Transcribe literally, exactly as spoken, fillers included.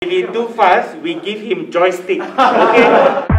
if he too fast, we give him joystick. Okay?